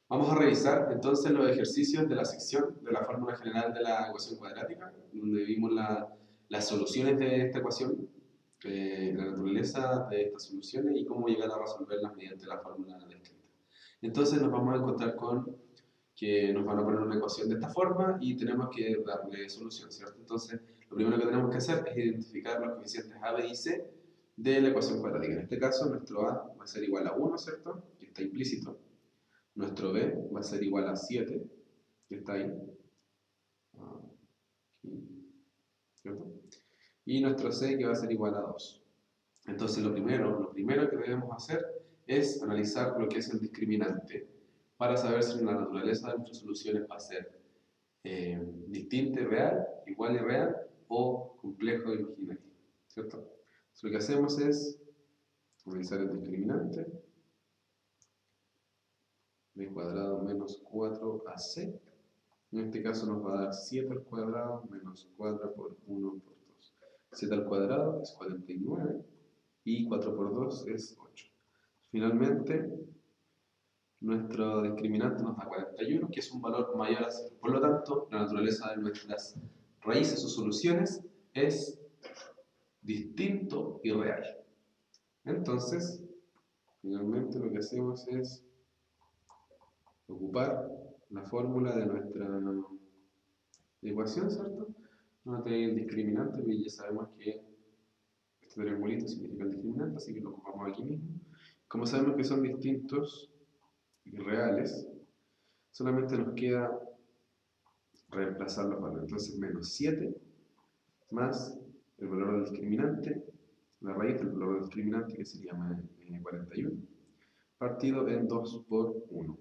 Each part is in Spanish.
Vamos a revisar entonces los ejercicios de la sección de la fórmula general de la ecuación cuadrática, donde vimos las soluciones de esta ecuación, la naturaleza de estas soluciones y cómo llegar a resolverlas mediante la fórmula descrita. Entonces nos vamos a encontrar con que nos van a poner una ecuación de esta forma y tenemos que darle solución, ¿cierto? Entonces, lo primero que tenemos que hacer es identificar los coeficientes a, b y c de la ecuación cuadrática. En este caso, nuestro a va a ser igual a 1, ¿cierto? Que está implícito. Nuestro b va a ser igual a 7, que está ahí. Aquí, ¿cierto? Y nuestro c que va a ser igual a 2. Entonces, lo primero que debemos hacer es analizar lo que es el discriminante para saber si la naturaleza de nuestras soluciones va a ser distinta y real, igual y real, o complejo e imaginario, ¿cierto? Entonces, lo que hacemos es analizar el discriminante, b cuadrado menos 4ac. En este caso nos va a dar 7 al cuadrado menos 4 por 1 por 2. 7 al cuadrado es 49 y 4 por 2 es 8. Finalmente, nuestro discriminante nos da 41, que es un valor mayor a 0. Por lo tanto, la naturaleza de nuestras raíces o soluciones es distinto y real. Entonces, finalmente lo que hacemos es ocupar la fórmula de nuestra ecuación, ¿cierto? Vamos a tener el discriminante, y ya sabemos que este triangulito significa el discriminante, así que lo ocupamos aquí mismo. Como sabemos que son distintos y reales, solamente nos queda reemplazar los valores. Entonces, menos 7 más el valor del discriminante, la raíz del valor del discriminante, que sería 41, partido en 2 por 1.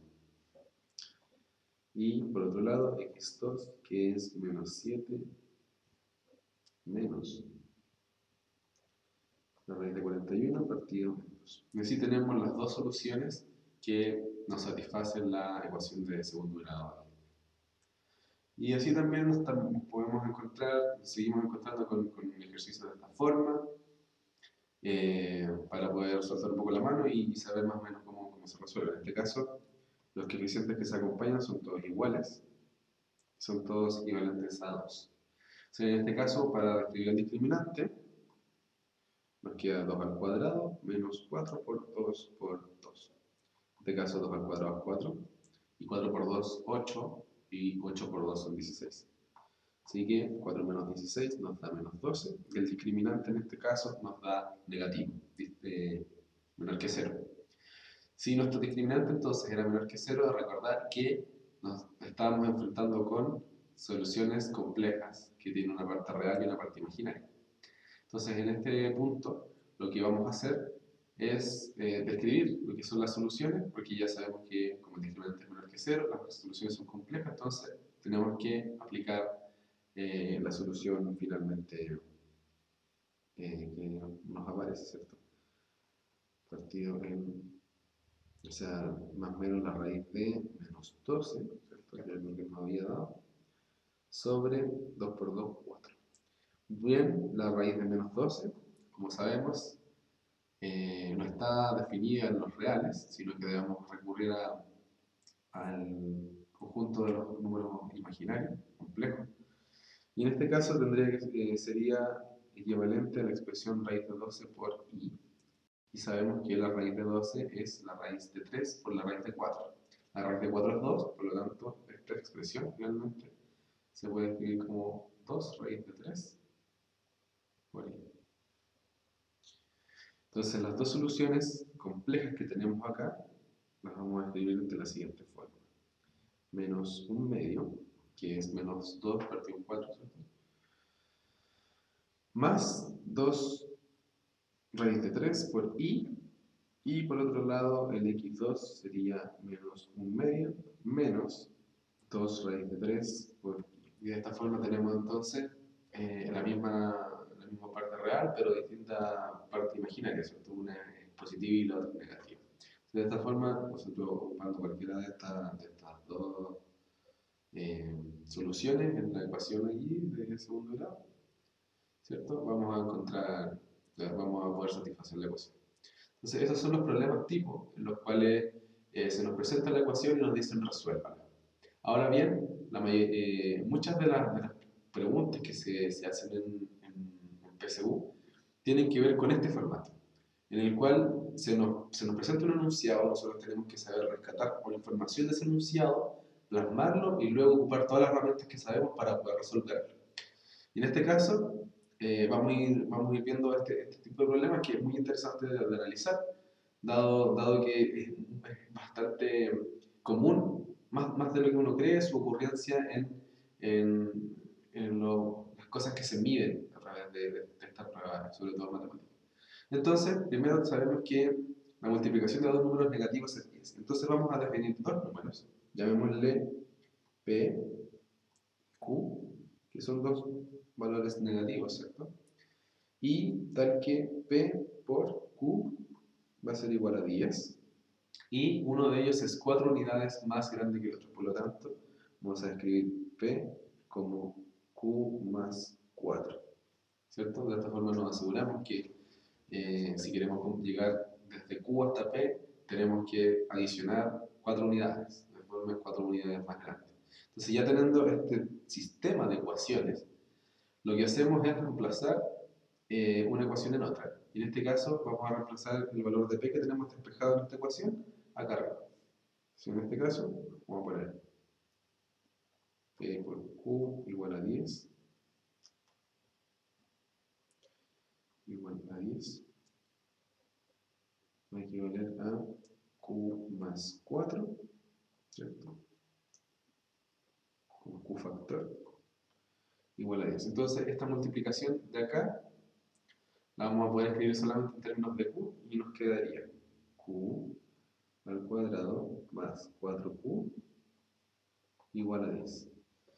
Y por otro lado, x2, que es menos 7 menos la raíz de 41 partido en 2. Y así tenemos las dos soluciones que nos satisfacen la ecuación de segundo grado. Y así también nos podemos encontrar, seguimos encontrando con ejercicios de esta forma, para poder soltar un poco la mano y saber más o menos cómo se resuelve. En este caso, los coeficientes que se acompañan son todos iguales, son todos equivalentes a 2. O sea, en este caso, para describir el discriminante, nos queda 2 al cuadrado menos 4 por 2 por 2. En este caso 2 al cuadrado es 4, y 4 por 2 8, y 8 por 2 son 16. Así que 4 menos 16 nos da menos 12, y el discriminante en este caso nos da negativo, menor que 0. Si nuestro discriminante entonces era menor que 0, recordar que nos estábamos enfrentando con soluciones complejas, que tienen una parte real y una parte imaginaria. Entonces, en este punto, lo que vamos a hacer es describir lo que son las soluciones, porque ya sabemos que como el discriminante es menor que 0, las soluciones son complejas, entonces tenemos que aplicar la solución finalmente que nos aparece, ¿cierto? Partido en, o sea, más o menos la raíz de menos 12, ¿cierto? Que es lo que nos había dado, sobre 2 por 2, 4. Bien, la raíz de menos 12, como sabemos, no está definida en los reales, sino que debemos recurrir al conjunto de los números imaginarios, complejos. Y en este caso sería equivalente a la expresión raíz de 12 por i. Y sabemos que la raíz de 12 es la raíz de 3 por la raíz de 4. La raíz de 4 es 2, por lo tanto, esta expresión finalmente se puede escribir como 2 raíz de 3 por i. Entonces, las dos soluciones complejas que tenemos acá las vamos a escribir de la siguiente forma. Menos un medio, que es menos 2 partido en 4, ¿cierto? Más 2 raíz de 3 por i, y por otro lado el x2 sería menos un medio menos 2 raíz de 3 por i. Y de esta forma tenemos entonces la misma parte real, pero distinta parte imaginaria, ¿cierto? Una es positiva y la otra es negativa. De esta forma, nosotros ocupando cualquiera de estas dos soluciones en la ecuación allí de segundo grado, ¿cierto? Vamos a poder satisfacer la ecuación. Entonces, esos son los problemas tipo en los cuales se nos presenta la ecuación y nos dicen resuélvala. Ahora bien, muchas de las preguntas que se hacen en PSU tienen que ver con este formato, en el cual se nos presenta un enunciado, nosotros tenemos que saber rescatar por información de ese enunciado, plasmarlo y luego ocupar todas las herramientas que sabemos para poder resolverlo. Y en este caso, vamos a ir viendo este tipo de problemas que es muy interesante de analizar, dado que es bastante común, más de lo que uno cree, su ocurrencia en las cosas que se miden a través de esta prueba, sobre todo matemáticas. Entonces, primero sabemos que la multiplicación de dos números negativos es 10. Entonces vamos a definir dos números. Llamémosle P, Q, que son dos valores negativos, ¿cierto? Y tal que P por Q va a ser igual a 10. Y uno de ellos es 4 unidades más grande que el otro. Por lo tanto, vamos a escribir P como Q más 4. ¿Cierto? De esta forma nos aseguramos que si queremos llegar desde Q hasta P, tenemos que adicionar 4 unidades, de forma 4 unidades más grandes. Entonces, ya teniendo este sistema de ecuaciones, lo que hacemos es reemplazar una ecuación en otra. Y en este caso, vamos a reemplazar el valor de P que tenemos despejado en esta ecuación acá arriba. Entonces, en este caso, vamos a poner P por Q igual a 10, igual a 10, va a equivaler a Q más 4, ¿cierto? Como Q factor, igual a 10. Entonces, esta multiplicación de acá la vamos a poder escribir solamente en términos de Q y nos quedaría Q al cuadrado más 4Q igual a 10.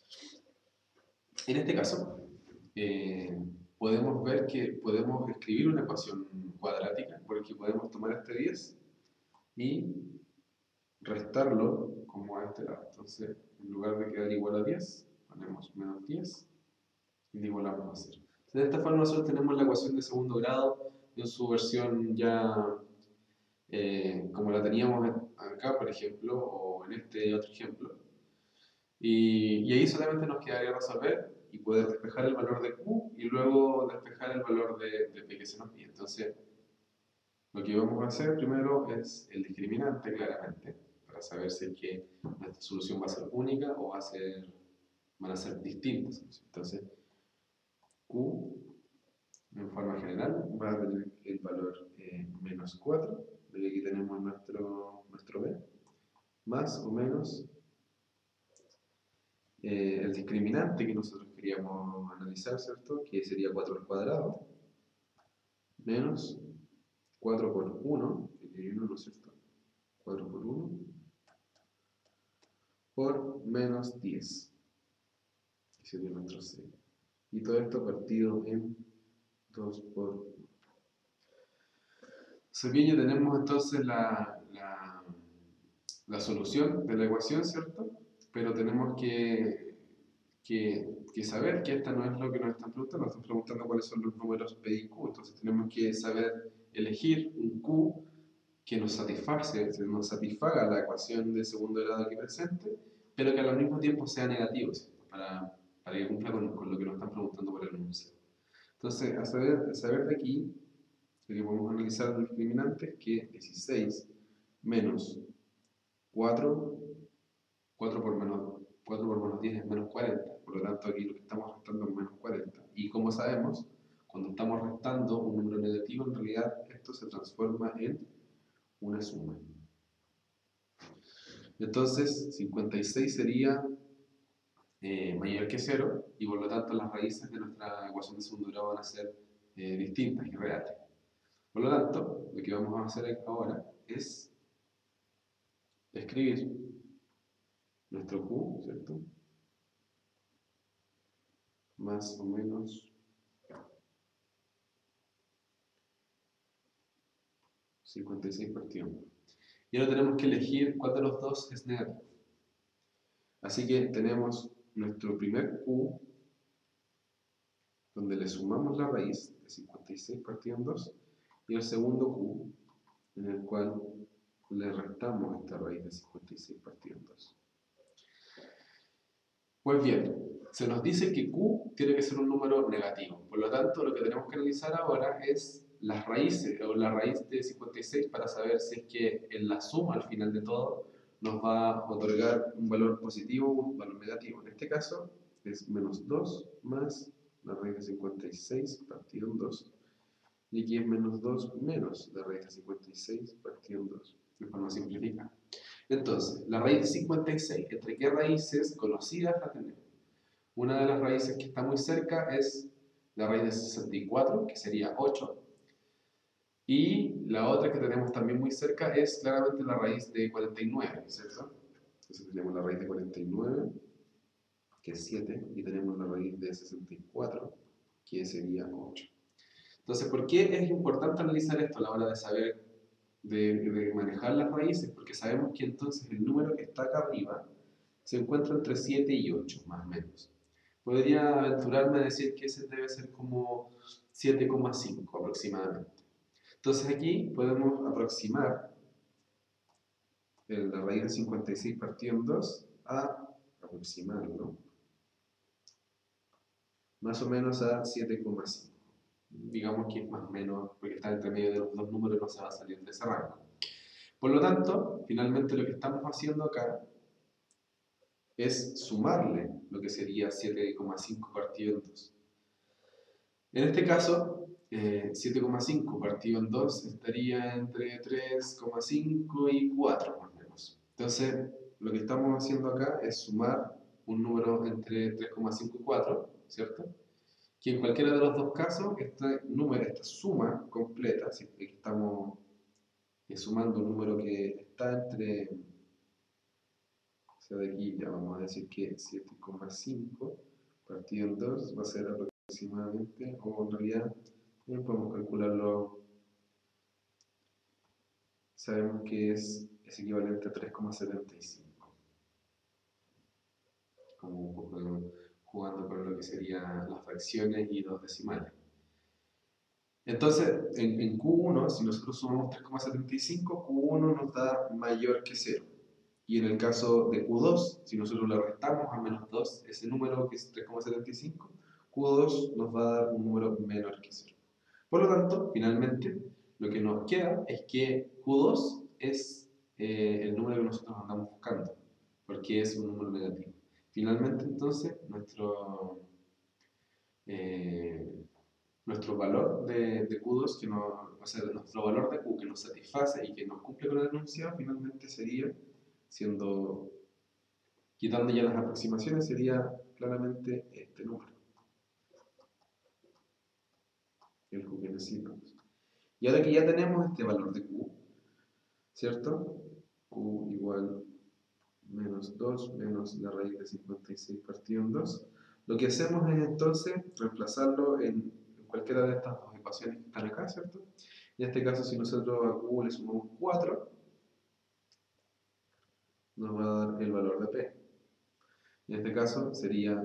En este caso, podemos ver que podemos escribir una ecuación cuadrática porque podemos tomar este 10 y restarlo como a este lado. Entonces, en lugar de quedar igual a 10, ponemos menos 10 y lo igualamos a 0. De esta forma nosotros tenemos la ecuación de segundo grado en su versión ya como la teníamos acá, por ejemplo, o en este otro ejemplo. Y ahí solamente nos quedaría resolver y poder despejar el valor de Q y luego despejar el valor de P que se nos pide. Entonces, lo que vamos a hacer primero es el discriminante, claramente, para saber si es que nuestra solución va a ser única o van a ser distintas. Entonces, Q, en forma general, va a tener el valor menos 4, de que aquí tenemos nuestro B, más o menos el discriminante que nosotros queríamos analizar, ¿cierto? Que sería 4 al cuadrado, menos 4 por 1, que hay 1, ¿no es cierto? 4 por 1, por menos 10, que sería nuestro C. Y todo esto partido en 2 por 1. Bien, ya tenemos entonces la solución de la ecuación, ¿cierto? Pero tenemos que saber que esta no es lo que nos están preguntando, nos están preguntando cuáles son los números P y Q, entonces tenemos que saber elegir un Q que nos satisfaga la ecuación de segundo grado aquí presente, pero que al mismo tiempo sea negativo, ¿cierto? Para que cumpla con lo que nos están preguntando por el enunciado. Entonces, a saber de aquí, lo que podemos analizar el discriminante es que 16 menos 4 4 por menos 10 es menos 40, por lo tanto aquí lo que estamos restando es menos 40. Y como sabemos, cuando estamos restando un número negativo, en realidad esto se transforma en una suma. Entonces, 56 sería mayor que 0 y por lo tanto las raíces de nuestra ecuación de segundo grado van a ser distintas y reales. Por lo tanto, lo que vamos a hacer ahora es escribir nuestro Q, ¿cierto? Más o menos 56 partido 1. Y ahora tenemos que elegir cuál de los dos es negativo. Así que tenemos nuestro primer Q, donde le sumamos la raíz de 56 partido en 2, y el segundo Q, en el cual le restamos esta raíz de 56 partido en 2. Pues bien, se nos dice que Q tiene que ser un número negativo. Por lo tanto, lo que tenemos que analizar ahora es las raíces, o la raíz de 56 para saber si es que en la suma al final de todo nos va a otorgar un valor positivo o un valor negativo. En este caso es menos 2 más la raíz de 56 partido en 2. Y aquí es menos 2 menos la raíz de 56 partido en 2. De forma simplificada. Entonces, la raíz de 56, ¿entre qué raíces conocidas la tenemos? Una de las raíces que está muy cerca es la raíz de 64, que sería 8. Y la otra que tenemos también muy cerca es claramente la raíz de 49, ¿cierto? Entonces tenemos la raíz de 49, que es 7, y tenemos la raíz de 64, que sería 8. Entonces, ¿por qué es importante analizar esto a la hora de saber, de manejar las raíces? Porque sabemos que entonces el número que está acá arriba se encuentra entre 7 y 8, más o menos. Podría aventurarme a decir que ese debe ser como 7,5 aproximadamente. Entonces aquí podemos aproximar la raíz de 56 partido en 2 a aproximarlo más o menos a 7,5. Digamos que es más o menos, porque está entre medio de los dos números, no se va a salir de ese rango. Por lo tanto, finalmente lo que estamos haciendo acá es sumarle lo que sería 7,5 partido en 2. En este caso, 7,5 partido en 2 estaría entre 3,5 y 4 más o menos. Entonces, lo que estamos haciendo acá es sumar un número entre 3,5 y 4, ¿cierto? Que en cualquiera de los dos casos, esta suma completa, si estamos sumando un número que está entre, o sea, de aquí ya vamos a decir que 7,5 partido en 2 va a ser aproximadamente, o en realidad podemos calcularlo, sabemos que es equivalente a 3,75, como un poco jugando con lo que serían las fracciones y los decimales. Entonces, en Q1, si nosotros sumamos 3,75, Q1 nos da mayor que 0. Y en el caso de Q2, si nosotros le restamos a menos 2, ese número que es 3,75, Q2 nos va a dar un número menor que 0. Por lo tanto, finalmente, lo que nos queda es que Q2 es el número que nosotros andamos buscando, porque es un número negativo. Finalmente, entonces, nuestro valor de Q2, o sea, nuestro valor de Q que nos satisface y que nos cumple con el enunciado, finalmente sería, quitando ya las aproximaciones, sería claramente este número, el Q que necesitamos. Y ahora que ya tenemos este valor de Q, ¿cierto? Q igual menos 2 menos la raíz de 56 partido en 2. Lo que hacemos es entonces reemplazarlo en cualquiera de estas dos ecuaciones que están acá, ¿cierto? En este caso, si nosotros a Q le sumamos 4, nos va a dar el valor de P. En este caso sería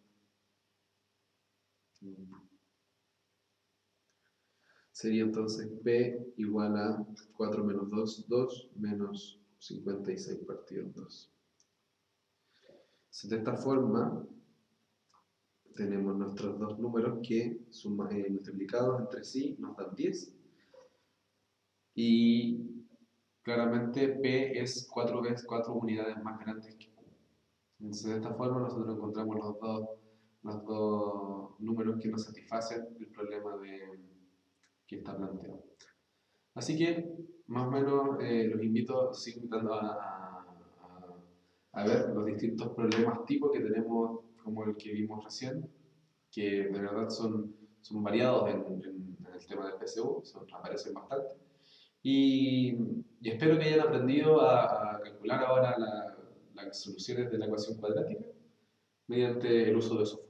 entonces P igual a 4 menos 2, 2 menos 56 partido en 2. De esta forma, tenemos nuestros dos números que multiplicados entre sí nos dan 10. Y claramente P es 4 veces 4 unidades más grandes que Q. Entonces, de esta forma nosotros encontramos los dos números que nos satisfacen el problema que está planteado. Así que, más o menos, los invito, sigo invitando a ver los distintos problemas tipo que tenemos, como el que vimos recién, que de verdad son variados en el tema del PSU, aparecen bastante. Y espero que hayan aprendido a calcular ahora las soluciones de la ecuación cuadrática mediante el uso de esos